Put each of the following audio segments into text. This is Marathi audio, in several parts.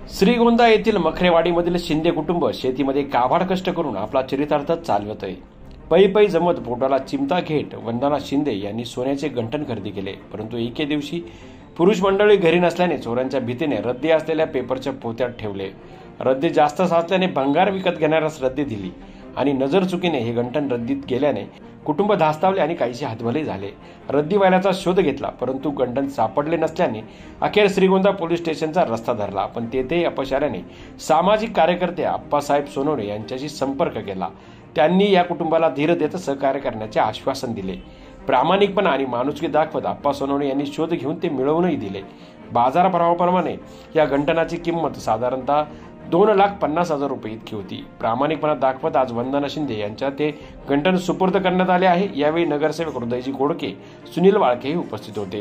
श्रीगोंदा येथील मखरेवाडीमधील शिंदे कुटुंब शेतीमध्ये काबाड कष्ट करून आपला चरितार्थ चालवत आहे. पै पै जमत पोटाला चिमटा घेत वंदना शिंदे यांनी सोन्याचे गंठण खरेदी केले. परंतु एके दिवशी पुरुष मंडळी घरी नसल्याने चोरांच्या भीतीने रद्दी असलेल्या पेपरच्या पोत्यात ठेवले. रद्दी जास्त साचल्याने भंगार विकत घेणाऱ्यास रद्दी दिली आणि नजर चुकीने हे गंठण रद्दीत गेल्याने कुटुंब धास्तावले आणि काहीसे हतबले झाले. रद्दीवाल्याचा शोध घेतला, परंतु गंठण सापडले नसल्याने अखेर श्रीगोंदा पोलीस स्टेशनचा रस्ता धरला. पण तेथे अपयश आल्याने सामाजिक कार्यकर्ते आप्पासाहेब सोनवणे यांच्याशी संपर्क केला. त्यांनी या कुटुंबाला धीर देत सहकार्य करण्याचे आश्वासन दिले. प्रामाणिकपणा आणि माणुसकी दाखवत आप्पा सोनवणे यांनी शोध घेऊन ते मिळवूनही दिले. बाजारभावाप्रमाणे या गंठणाची किंमत साधारणतः 2,50,000 रुपये इतकी होती. प्रामाणिकपणा दाखवत आज वंदना शिंदे यांच्या ते गंठण सुपूर्द करण्यात आले आहे. यावेळी नगरसेवक हृदयजी गोडके, सुनील वाळके उपस्थित होते.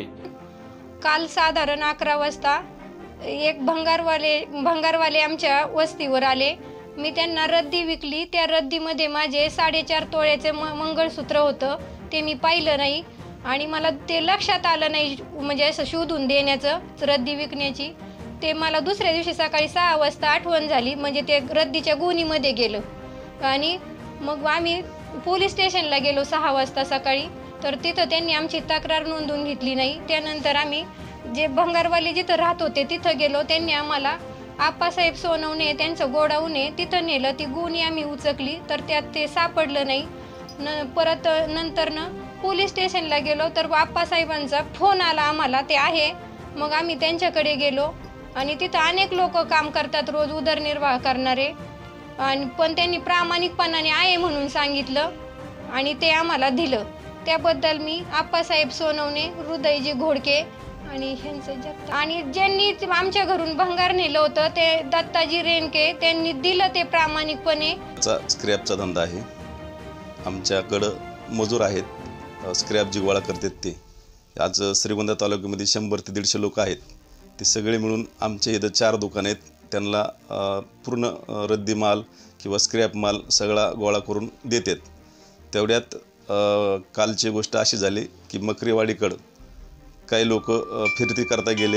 काल साधारण 11 वाजता एक भंगारवाले आमच्या वस्तीवर आले. मी त्यांना रद्दी विकली. त्या रद्दीमध्ये माझे 4.5 तोळ्याचे मंगळसूत्र होतं. ते मी पाहिलं नाही आणि मला ते लक्षात आलं नाही, म्हणजे असं शोधून देण्याचं रद्दी विकण्याची. ते मला दुसऱ्या दिवशी सकाळी 6 वाजता आठवण झाली, म्हणजे ते रद्दीच्या गोणीमध्ये गेलं. आणि मग आम्ही पोलीस स्टेशनला गेलो 6 वाजता सकाळी. तर तिथं त्यांनी आमची तक्रार नोंदवून घेतली नाही. त्यानंतर आम्ही जे भंगारवाले जिथं राहत होते तिथं गेलो. त्यांनी आम्हाला आप्पासाहेब सोनवणे त्यांचं गोडाऊन आहे तिथं नेलं. ती गोणी आम्ही उचकली तर त्यात ते सापडलं नाही. परत नंतरनं पोलीस स्टेशनला गेलो तर आप्पासाहेबांचा फोन आला आम्हाला, ते आहे. मग आम्ही त्यांच्याकडे गेलो आणि तिथं अनेक लोक काम करतात रोज उदरनिर्वाह करणारे, आणि पण त्यांनी प्रामाणिकपणाने आहे म्हणून सांगितलं आणि ते आम्हाला दिलं. त्याबद्दल मी आप्पासाहेब सोनवणे, हृदयजी घोडके आणि आणि ज्यांनी आमच्या घरून भंगार नेलं होतं ते दत्ताजी रेणके, त्यांनी दिलं ते प्रामाणिकपणे. स्क्रॅपचा धंदा आहे. आमच्याकडं मजूर आहेत, स्क्रॅप जी गोळा करतात ते. आज श्रीगोंदा तालुक्यामध्ये 100 ते 150 लोक आहेत. ते सगळे मिळून आमच्या इथं 4 दुकान आहेत. त्यांना पूर्ण रद्दी माल किंवा स्क्रॅप माल सगळा गोळा करून देतात. तेवढ्यात कालची गोष्ट अशी झाली की मकरेवाडीकडं काही लोक फिरती करता गेले.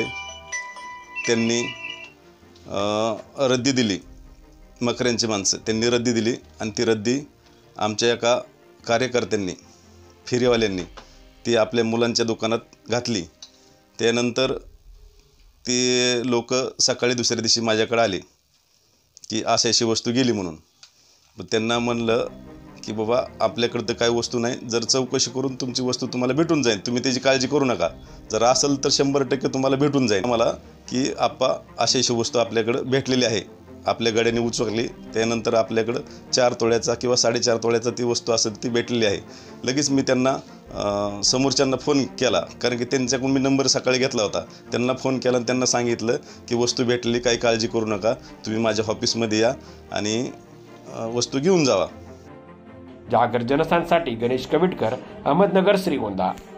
त्यांनी रद्दी दिली. मकऱ्यांची माणसं त्यांनी रद्दी दिली आणि ती रद्दी आमच्या एका कार्यकर्त्यांनी, फेरीवाल्यांनी ती आपल्या मुलांच्या दुकानात घातली. त्यानंतर ते लोक सकाळी दुसऱ्या दिवशी माझ्याकडे आले की अशी वस्तू गेली म्हणून. मग त्यांना म्हणलं की बाबा आपल्याकडं तर काही वस्तू नाही, जर चौकशी करून तुमची वस्तू तुम्हाला भेटून जाईल, तुम्ही त्याची काळजी करू नका. जर असेल तर 100% तुम्हाला भेटून जाईल. मला की आप्पा अशी वस्तू आपल्याकडं भेटलेली आहे. आपल्या गाड्याने उचकली. त्यानंतर आपल्याकडं 4 तोळ्याचा किंवा 4.5 तोळ्याचा ती वस्तू असेल ती भेटलेली आहे. लगेच मी त्यांना समोरच्यांना फोन केला, कारण की त्यांच्याकडून मी नंबर सकाळी घेतला होता. त्यांना फोन केला आणि त्यांना सांगितलं की वस्तू भेटली, काही काळजी करू नका, तुम्ही माझ्या ऑफिसमध्ये या आणि वस्तू घेऊन जावा. जागर जनस्थानसाठी गणेश कविटकर, अहमदनगर, श्रीगोंदा.